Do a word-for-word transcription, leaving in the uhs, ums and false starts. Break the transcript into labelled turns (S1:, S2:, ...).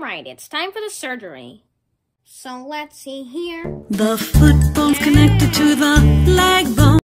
S1: Alright, it's time for the surgery. So let's see here.
S2: The foot bone's connected to the leg bone.